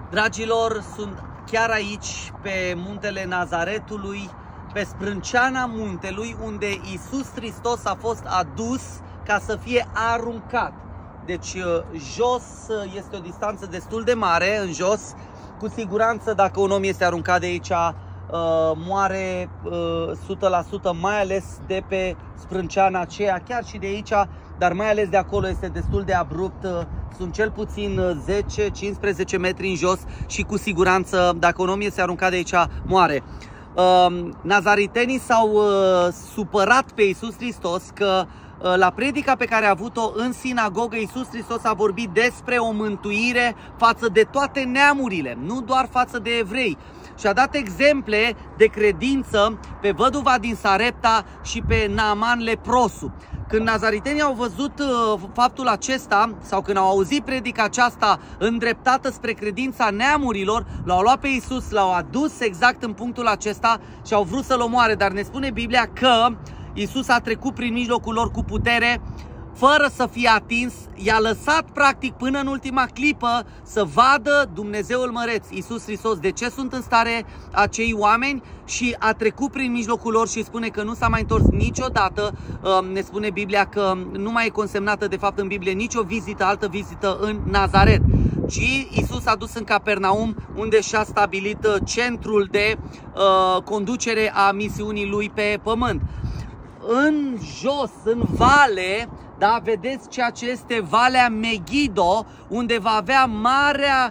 Dragilor, sunt chiar aici pe muntele Nazaretului, pe sprânceana muntelui, unde Iisus Hristos a fost adus ca să fie aruncat. Deci jos este o distanță destul de mare, în jos. Cu siguranță dacă un om este aruncat de aici, moare 100%, mai ales de pe sprânceana aceea, chiar și de aici, dar mai ales de acolo este destul de abrupt. Sunt cel puțin 10-15 metri în jos și cu siguranță dacă un om este aruncat de aici, moare. Nazaritenii s-au supărat pe Iisus Hristos că la predica pe care a avut-o în sinagogă, Iisus Hristos a vorbit despre o mântuire față de toate neamurile, nu doar față de evrei. Și a dat exemple de credință pe văduva din Sarepta și pe Naaman leprosul. Când nazaritenii au văzut faptul acesta, sau când au auzit predica aceasta îndreptată spre credința neamurilor, l-au luat pe Iisus, l-au adus exact în punctul acesta și au vrut să-l omoare. Dar ne spune Biblia că Iisus a trecut prin mijlocul lor cu putere, fără să fie atins, i-a lăsat practic până în ultima clipă să vadă Dumnezeul măreț, Iisus Hristos, de ce sunt în stare acei oameni, și a trecut prin mijlocul lor și spune că nu s-a mai întors niciodată. Ne spune Biblia că nu mai e consemnată de fapt în Biblie nicio altă vizită în Nazaret, ci Iisus a dus în Capernaum, unde și-a stabilit centrul de conducere a misiunii lui pe pământ. În jos, în vale, da, vedeți ceea ce este Valea Megiddo, unde va avea marea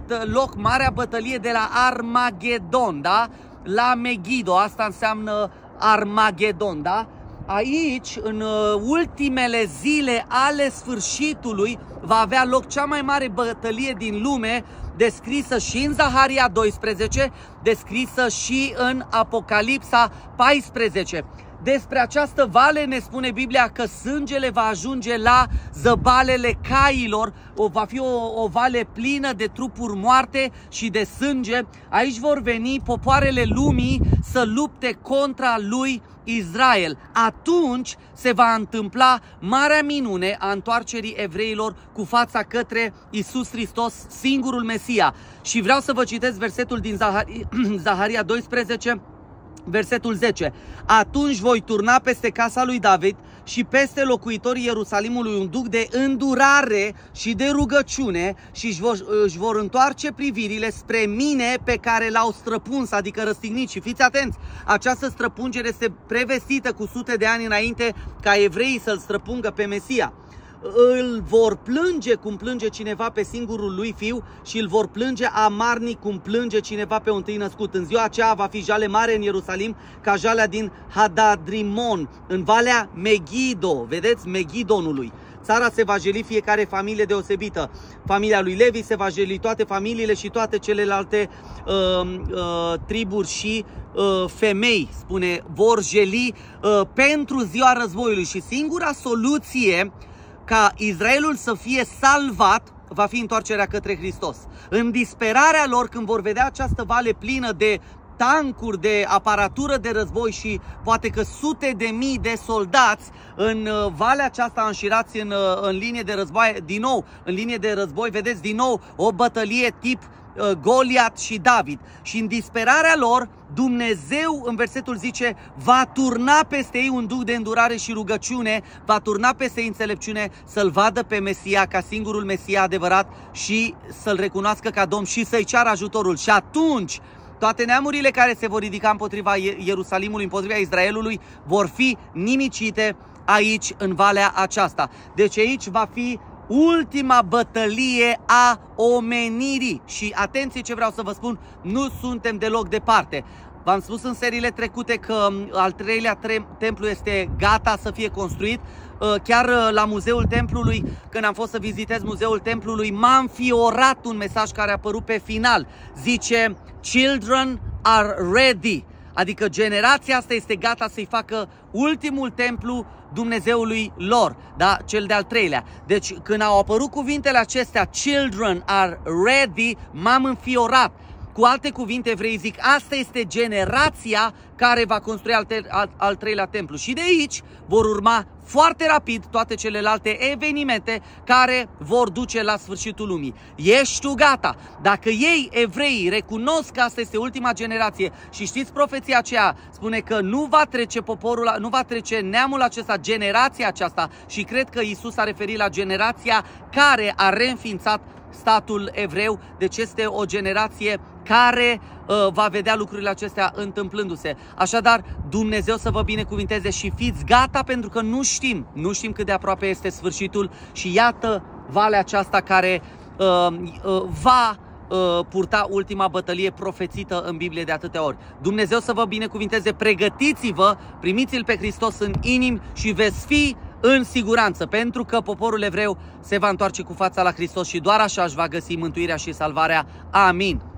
bătălie de la Armagedon, da? La Megiddo, asta înseamnă Armagedon, da? Aici, în ultimele zile ale sfârșitului, va avea loc cea mai mare bătălie din lume, descrisă și în Zaharia 12, descrisă și în Apocalipsa 14. Despre această vale ne spune Biblia că sângele va ajunge la zăbalele cailor, va fi o vale plină de trupuri moarte și de sânge. Aici vor veni popoarele lumii să lupte contra lui Israel. Atunci se va întâmpla marea minune a întoarcerii evreilor cu fața către Iisus Hristos, singurul Mesia. Și vreau să vă citesc versetul din Zaharia 12, versetul 10. Atunci voi turna peste casa lui David și peste locuitorii Ierusalimului un duc de îndurare și de rugăciune și își vor întoarce privirile spre mine pe care l-au străpuns, adică răstignit. Și fiți atenți, această străpungere este prevestită cu sute de ani înainte ca evreii să-l străpungă pe Mesia. Îl vor plânge cum plânge cineva pe singurul lui fiu și îl vor plânge amarnic cum plânge cineva pe un întâi născut. În ziua aceea va fi jale mare în Ierusalim ca jalea din Hadadrimon, în Valea Megiddo, vedeți, Megidonului. Țara se va jeli fiecare familie deosebită. Familia lui Levi se va jeli, toate familiile și toate celelalte triburi și femei, spune, vor jeli pentru ziua războiului. Și singura soluție ca Israelul să fie salvat va fi întoarcerea către Hristos. În disperarea lor, când vor vedea această vale plină de tancuri, de aparatură de război și poate că sute de mii de soldați în valea aceasta înșirați în linie de război, din nou, în linie de război, vedeți din nou o bătălie tip Goliat și David. Și în disperarea lor, Dumnezeu, în versetul zice, va turna peste ei un duh de îndurare și rugăciune, va turna peste ei înțelepciune, să-L vadă pe Mesia ca singurul Mesia adevărat și să-L recunoască ca Domn și să-i ceară ajutorul. Și atunci toate neamurile care se vor ridica împotriva Ierusalimului, împotriva Israelului, vor fi nimicite aici, în valea aceasta. Deci aici va fi ultima bătălie a omenirii. Și atenție ce vreau să vă spun, nu suntem deloc departe. V-am spus în seriile trecute că al treilea templu este gata să fie construit. Chiar la Muzeul Templului, când am fost să vizitez Muzeul Templului, m-a înfiorat un mesaj care a apărut pe final. Zice, children are ready. Adică generația asta este gata să-i facă ultimul templu Dumnezeului lor, da? Cel de-al treilea. Deci când au apărut cuvintele acestea, children are ready, m-am înfiorat. Cu alte cuvinte, evreii zic, asta este generația care va construi al treilea templu. Și de aici vor urma foarte rapid toate celelalte evenimente care vor duce la sfârșitul lumii. Ești tu gata? Dacă ei, evreii, recunosc că asta este ultima generație și știți profeția aceea, spune că nu va trece poporul, nu va trece neamul acesta, generația aceasta, și cred că Iisus a referit la generația care a reînființat statul evreu, deci este o generație care va vedea lucrurile acestea întâmplându-se. Așadar, Dumnezeu să vă binecuvinteze și fiți gata, pentru că nu știm cât de aproape este sfârșitul și iată valea aceasta care va purta ultima bătălie profețită în Biblie de atâtea ori. Dumnezeu să vă binecuvinteze, pregătiți-vă, primiți-L pe Hristos în inimi și veți fi în siguranță, pentru că poporul evreu se va întoarce cu fața la Hristos și doar așa își va găsi mântuirea și salvarea. Amin.